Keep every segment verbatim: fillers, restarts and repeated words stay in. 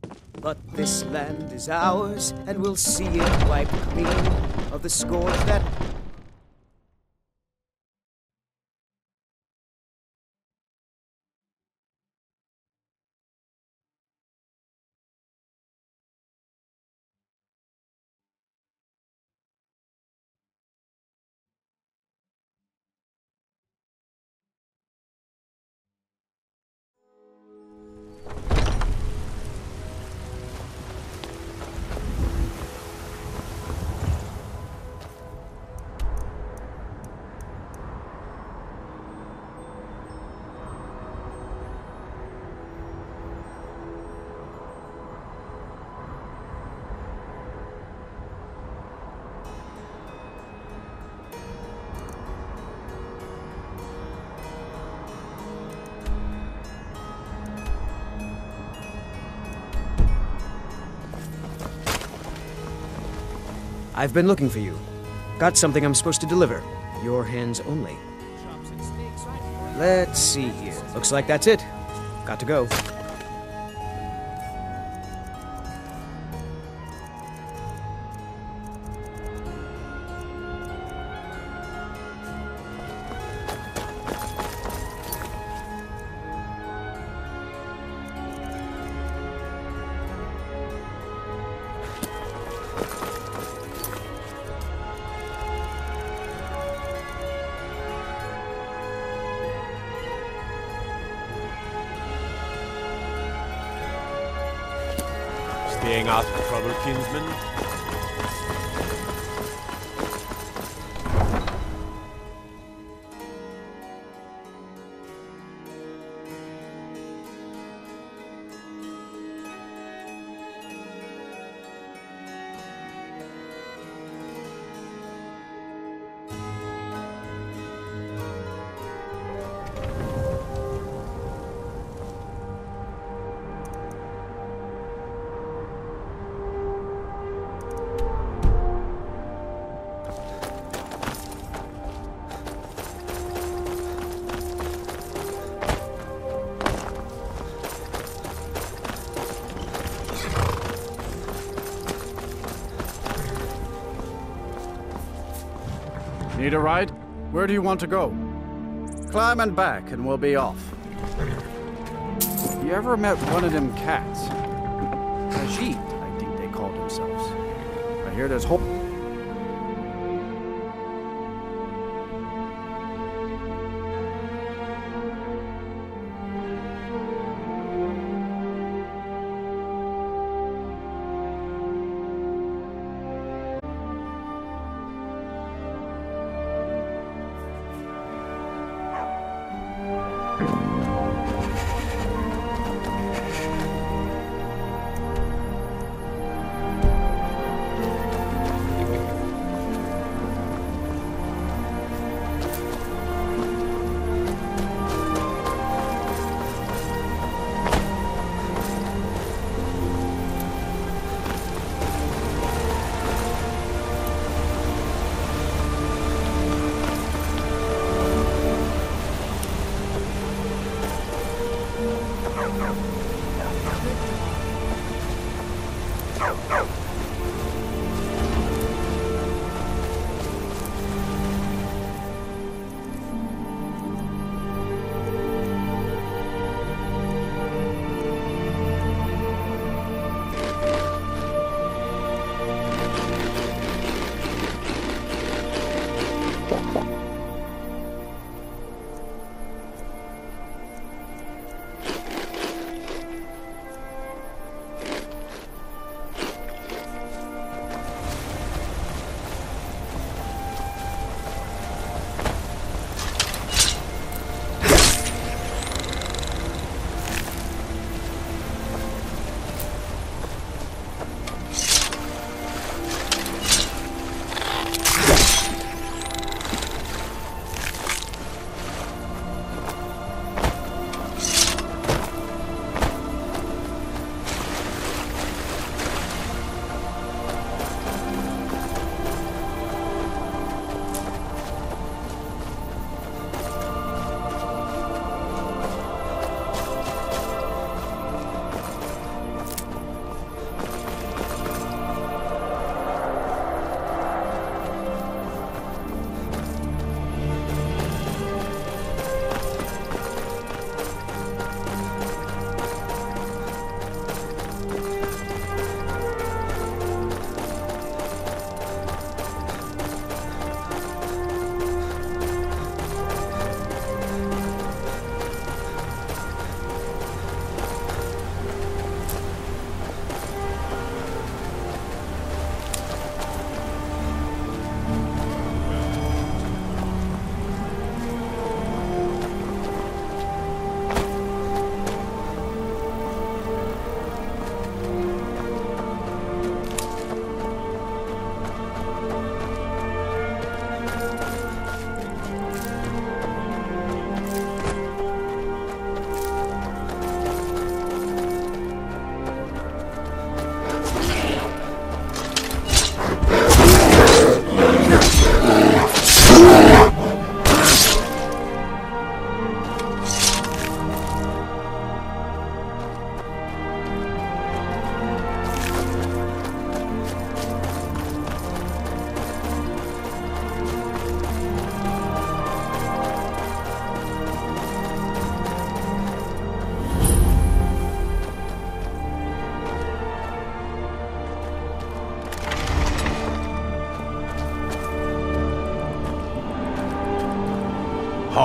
But this land is ours, and we'll see it wiped clean of the scourge that... I've been looking for you. Got something I'm supposed to deliver. Your hands only. Let's see here. Looks like that's it. Got to go. Staying out of trouble, kinsman? Need a ride? Where do you want to go? Climb and back and we'll be off. You ever met one of them cats? Khajiit, I think they called themselves. I hear there's whole...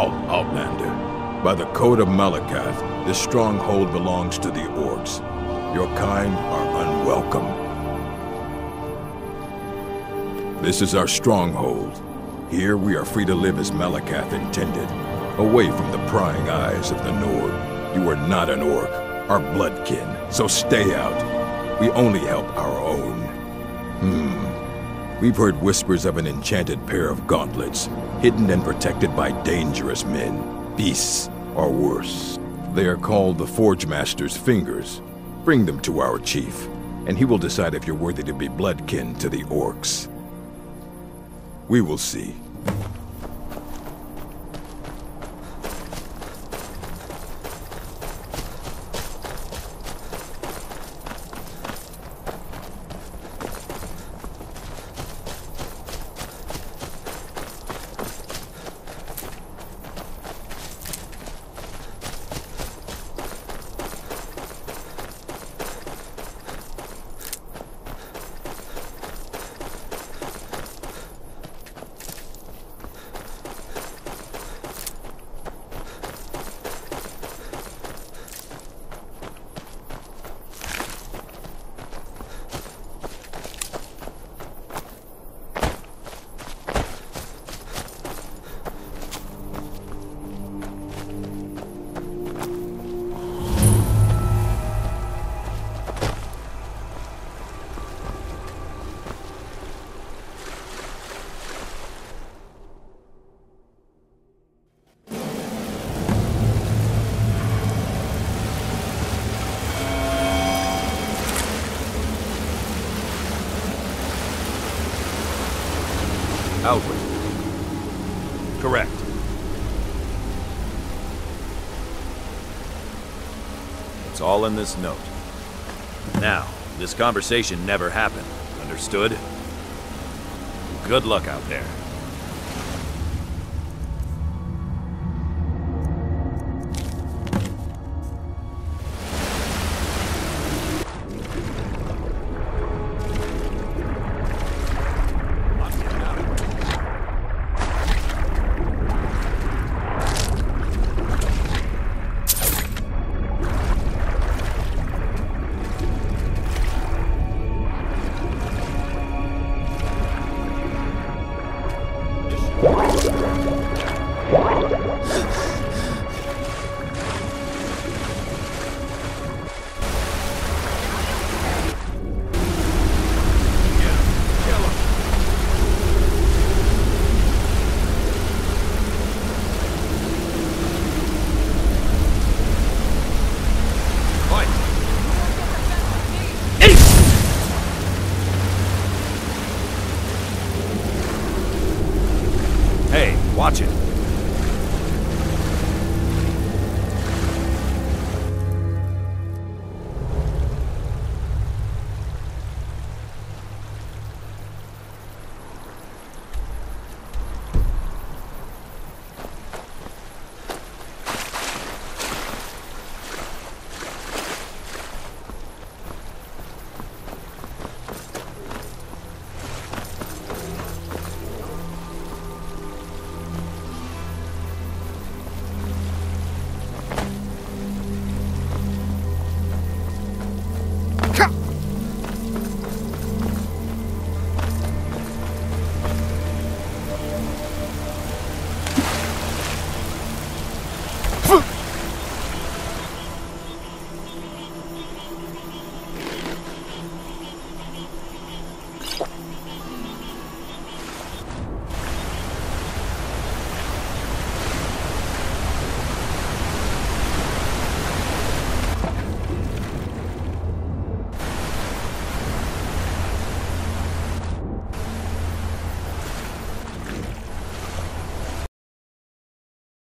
Out, Outlander. By the Code of Malakath, this stronghold belongs to the Orcs. Your kind are unwelcome. This is our stronghold. Here we are free to live as Malakath intended, away from the prying eyes of the Nord. You are not an Orc, our bloodkin, so stay out. We only help our own. Hmm. We've heard whispers of an enchanted pair of gauntlets, hidden and protected by dangerous men, beasts, or worse. They are called the Forge Master's Fingers. Bring them to our chief, and he will decide if you're worthy to be bloodkin to the Orcs. We will see. Outward. Correct. It's all in this note. Now, this conversation never happened. Understood? Good luck out there.